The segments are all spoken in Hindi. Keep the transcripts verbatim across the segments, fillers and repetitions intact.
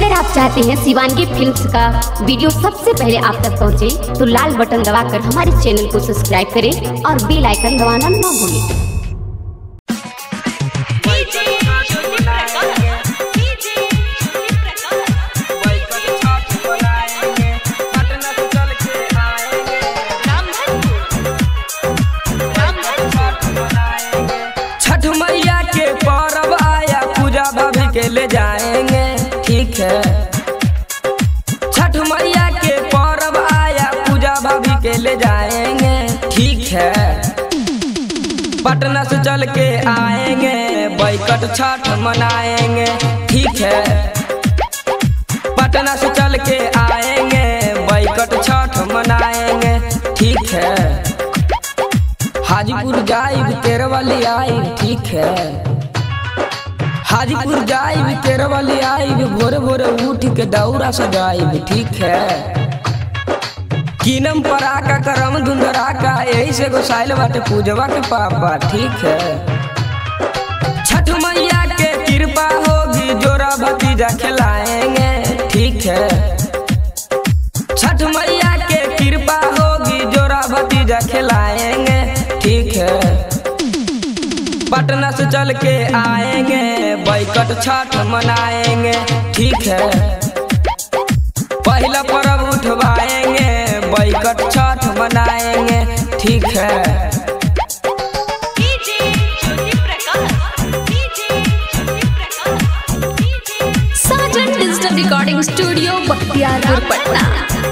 अगर आप चाहते हैं शिवानगी फिल्म्स का वीडियो सबसे पहले आप तक पहुंचे, तो लाल बटन दबाकर हमारे चैनल को सब्सक्राइब करें और बेल आइकन दबाना न भूलें। छठ मैया के पर्व आया, पूजा भाभी के ले जाएंगे, ठीक है। छठ मैया के पर्व आया, पूजा भाभी के ले जाएंगे, ठीक है। पटना से चल के आएंगे, बैकट छठ मनाएंगे, ठीक है। पटना से चल के आएंगे, बैकट छठ मनाएंगे, ठीक है। हाजीपुर जाइब केरवली आइब, ठीक है। हाजीपुर जाइब केरवली आइब, भोरे भोरे उठ के दौरा सजाइब, ठीक है। कीनम परा का करम धुंधरा का, यही से गोसाइल बाटे पूजवा के पापा, ठीक है। छठ मैया के कृपा होगी, जोरा भतीजा खिलाएंगे, ठीक है। छठ मैया के कृपा होगी, जोरा भतीजा खिलाएंगे, ठीक है। पटना से चल के आएंगे, बैकट छठ मनाएंगे, ठीक है। पहला पर्व उठवाएंगे, बैकट छठ मनाएंगे, ठीक है। Sajan digital recording studio, Bakhtiyarpur, Patna.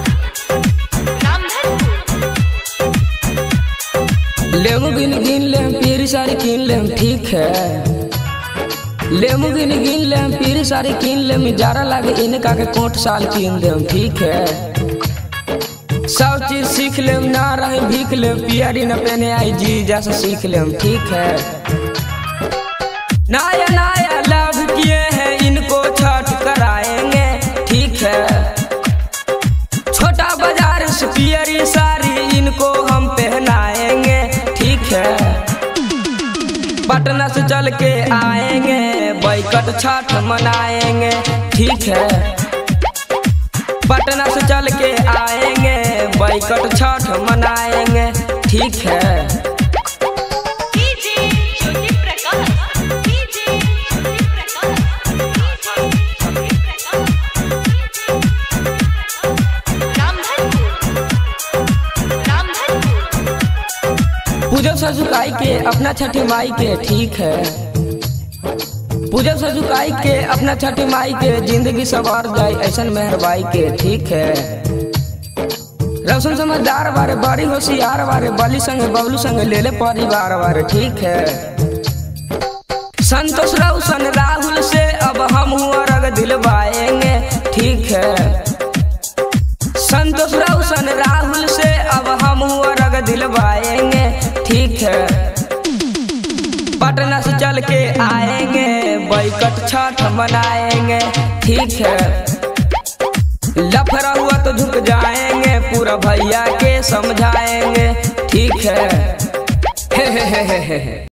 लेमू गिन गिन लेम, पीरी साड़ी कीन लेम, ठीक है। लेमू गिन गिन लेम, पीरी साड़ी कीन लेम, जारा लागे इनका के कोट साल कीन देम, ठीक है। सब चीज सीख लेम, ना रहे भीख लेम, पियारी न पहने आई जी जैसा सीख लेम, ठीक है। नया नया लव किए हैं, इनको छठ कराएंगे, ठीक है। छोटा बाजार से पियरी साड़ी, इनको हम पहनाएंगे, ठीक है। पटना से चल के आएंगे, बैकट छठ मनाएंगे, ठीक है। पटना से चल के आएंगे, बैकट छठ मनाएंगे, ठीक है। पूजब सजुकाई के अपना छठी माई के, ठीक है। पूजब सजुकाई के अपना छठी माई के, जिंदगी सवार जाए ऐसन मेहरबाई के, ठीक है। रौशन समझदार बारे, बड़ी होशियार बारे, बली संग बबलू संग ले ले परिवार बारे, ठीक है। संतोष रौशन राहुल से अब हम हुआ रग दिलवाएंगे, ठीक है। संतोश रौशन राहुल से अब हम हुआ रग दिलवाएंगे, ठीक है। पटना से चल के आएंगे, बैकट छठ मनाएंगे, ठीक है। लफड़ा हुआ तो झुक जाएंगे, पूरा भैया के समझाएंगे, ठीक है। हे हे हे हे हे।